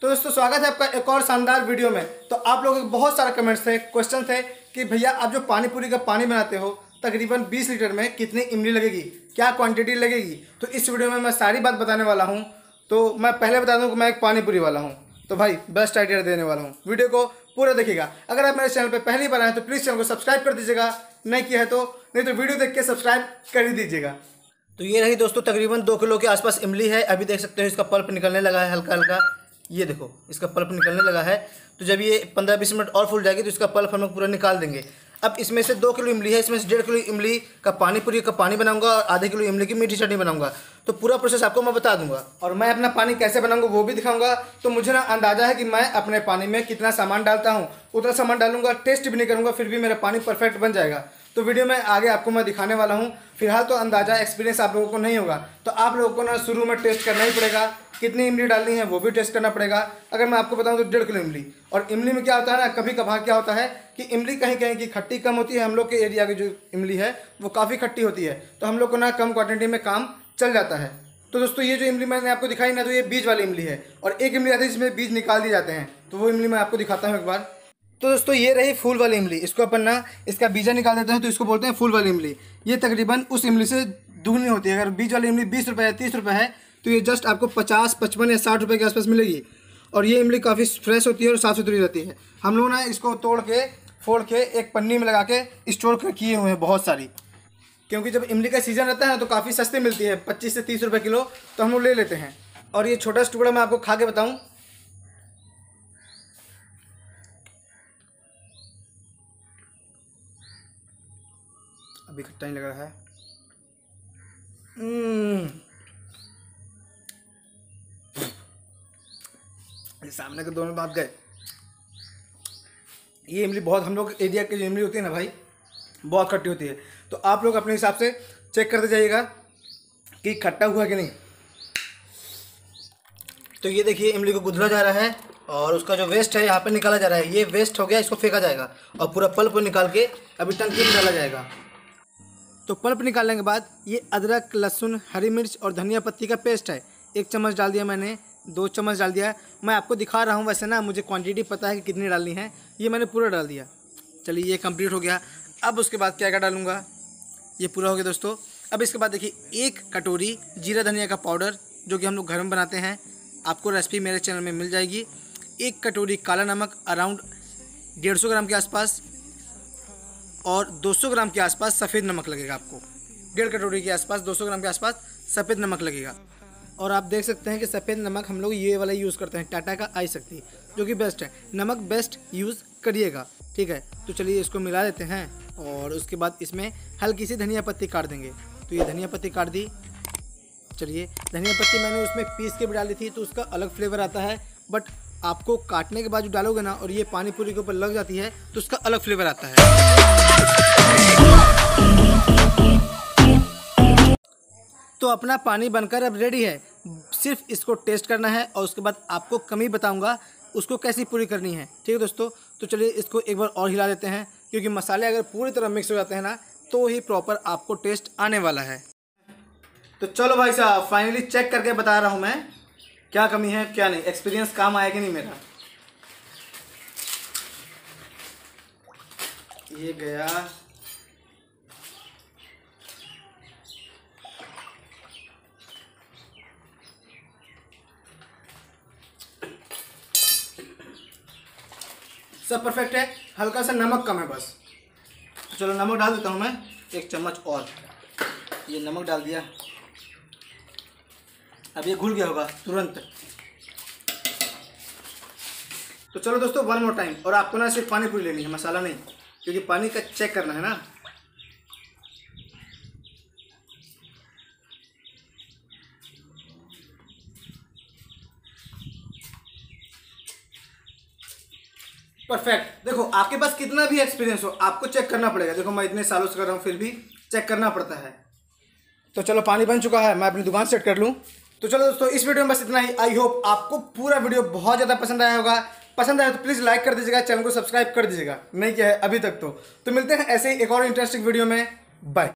तो दोस्तों स्वागत है आपका एक और शानदार वीडियो में। तो आप लोगों के बहुत सारे कमेंट्स थे, क्वेश्चन थे कि भैया आप जो पानी पूरी का पानी बनाते हो तकरीबन 20 लीटर में कितनी इमली लगेगी, क्या क्वांटिटी लगेगी। तो इस वीडियो में मैं सारी बात बताने वाला हूँ। तो मैं पहले बता दूँ कि मैं एक पानी पूरी वाला हूँ, तो भाई बेस्ट आइडिया देने वाला हूँ। वीडियो को पूरा देखिएगा। अगर आप मेरे चैनल पर पहली बार आए तो प्लीज़ चैनल को सब्सक्राइब कर दीजिएगा, नहीं किया है तो वीडियो देख के सब्सक्राइब कर ही दीजिएगा। तो ये रही दोस्तों तकरीबन 2 किलो के आसपास इमली है। अभी देख सकते हो इसका पल्प निकलने लगा है हल्का हल्का, ये देखो इसका पल्प निकलने लगा है। तो जब ये 15-20 मिनट और फूल जाएगी तो इसका पल्प हम लोग पूरा निकाल देंगे। अब इसमें से 2 किलो इमली है, इसमें से 1.5 किलो इमली का पानी पूरी का पानी बनाऊंगा और आधे किलो इमली की मीठी चटनी बनाऊंगा। तो पूरा प्रोसेस आपको मैं बता दूंगा और मैं अपना पानी कैसे बनाऊंगा वो भी दिखाऊंगा। तो मुझे ना अंदाजा है कि मैं अपने पानी में कितना सामान डालता हूँ, उतना सामान डालूंगा, टेस्ट भी नहीं करूँगा, फिर भी मेरा पानी परफेक्ट बन जाएगा। तो वीडियो में आगे आपको मैं दिखाने वाला हूँ। फिलहाल तो अंदाजा एक्सपीरियंस आप लोगों को नहीं होगा, तो आप लोगों को ना शुरू में टेस्ट करना ही पड़ेगा। कितनी इमली डालनी है वो भी टेस्ट करना पड़ेगा। अगर मैं आपको बताऊं तो 1.5 किलो इमली। और इमली में क्या होता है ना, कभी कभार क्या होता है कि इमली कहीं कहीं की खट्टी कम होती है। हम लोग के एरिया की जो इमली है वो काफ़ी खट्टी होती है, तो हम लोग को ना कम क्वांटिटी में काम चल जाता है। तो दोस्तों ये जो इमली मैंने आपको दिखाई ना, तो ये बीज वाली इमली है और एक इमली आती है जिसमें बीज निकाल दिए जाते हैं। तो वो इमली मैं आपको दिखाता हूँ एक बार। तो दोस्तों ये रही फूल वाली इमली। इसको अपन ना इसका बीजा निकाल देते हैं तो इसको बोलते हैं फूल वाली इमली। ये तकरीबन उस इमली से दुगनी होती है। अगर बीज वाली इमली 20 रुपये या 30 रुपये है तो ये जस्ट आपको 50, 55 या 60 रुपये के आसपास मिलेगी। और ये इमली काफ़ी फ्रेश होती है और साफ़ सुथरी रहती है। हम लोग ना इसको तोड़ के फोड़ के एक पन्नी में लगा के स्टोर किए हुए हैं बहुत सारी, क्योंकि जब इमली का सीज़न रहता है तो काफ़ी सस्ती मिलती है, 25 से 30 रुपये किलो, तो हम लोग ले लेते हैं। और ये छोटा सा टुकड़ा मैं आपको खा के बताऊँ, अभी खट्टा नहीं लग रहा है। ये सामने के दोनों बात गए। ये इमली बहुत, हम लोग एरिया की जो इमली होती है ना भाई, बहुत खट्टी होती है। तो आप लोग अपने हिसाब से चेक करते जाइएगा कि खट्टा हुआ कि नहीं। तो ये देखिए इमली को गुदला जा रहा है और उसका जो वेस्ट है यहाँ पे निकाला जा रहा है। ये वेस्ट हो गया, इसको फेंका जाएगा और पूरा पल्प निकाल के अभी टंकी में डाला जाएगा। तो पल्प निकालने के बाद ये अदरक, लहसुन, हरी मिर्च और धनिया पत्ती का पेस्ट है। 1 चम्मच डाल दिया मैंने, 2 चम्मच डाल दिया। मैं आपको दिखा रहा हूँ, वैसे ना मुझे क्वांटिटी पता है कि कितनी डालनी है। ये मैंने पूरा डाल दिया। चलिए ये कंप्लीट हो गया। अब उसके बाद क्या क्या डालूँगा, ये पूरा हो गया दोस्तों। अब इसके बाद देखिए 1 कटोरी जीरा धनिया का पाउडर, जो कि हम लोग घर में बनाते हैं। आपको रेसिपी मेरे चैनल में मिल जाएगी। 1 कटोरी काला नमक, अराउंड 150 ग्राम के आसपास, और 200 ग्राम के आसपास सफ़ेद नमक लगेगा आपको। 1.5 कटोरी के आसपास 200 ग्राम के आसपास सफ़ेद नमक लगेगा। और आप देख सकते हैं कि सफ़ेद नमक हम लोग ये वाला यूज़ करते हैं, टाटा का आई शक्ति, जो कि बेस्ट है। नमक बेस्ट यूज़ करिएगा, ठीक है। तो चलिए इसको मिला देते हैं और उसके बाद इसमें हल्की सी धनिया पत्ती काट देंगे। तो ये धनिया पत्ती काट दी। चलिए धनिया पत्ती मैंने उसमें पीस के भी डाली थी, तो उसका अलग फ्लेवर आता है। बट आपको काटने के बाद जो डालोगे ना और ये पानी पूरी के ऊपर लग जाती है तो उसका अलग फ्लेवर आता है। तो अपना पानी बनकर अब रेडी है। सिर्फ इसको टेस्ट करना है और उसके बाद आपको कमी बताऊंगा उसको कैसी पूरी करनी है, ठीक है दोस्तों। तो चलिए इसको एक बार और हिला देते हैं, क्योंकि मसाले अगर पूरी तरह मिक्स हो जाते हैं ना तो ही प्रॉपर आपको टेस्ट आने वाला है। तो चलो भाई साहब फाइनली चेक करके बता रहा हूँ मैं क्या कमी है क्या नहीं, एक्सपीरियंस काम आया कि नहीं मेरा। ये गया, सब परफेक्ट है। हल्का सा नमक कम है बस। चलो नमक डाल देता हूँ मैं 1 चम्मच और। ये नमक डाल दिया। अब ये घुल गया होगा तुरंत। तो चलो दोस्तों 1 मोर टाइम। और आपको ना सिर्फ पानी पूरी लेनी है, मसाला नहीं, क्योंकि पानी का चेक करना है ना। परफेक्ट। देखो आपके पास कितना भी एक्सपीरियंस हो, आपको चेक करना पड़ेगा। देखो मैं इतने सालों से कर रहा हूँ, फिर भी चेक करना पड़ता है। तो चलो पानी बन चुका है, मैं अपनी दुकान सेट कर लूँ। तो चलो दोस्तों इस वीडियो में बस इतना ही। आई होप आपको पूरा वीडियो बहुत ज़्यादा पसंद आया होगा। पसंद आया तो प्लीज़ लाइक कर दीजिएगा, चैनल को सब्सक्राइब कर दीजिएगा, नहीं किया है अभी तक तो मिलते हैं ऐसे ही एक और इंटरेस्टिंग वीडियो में। बाय।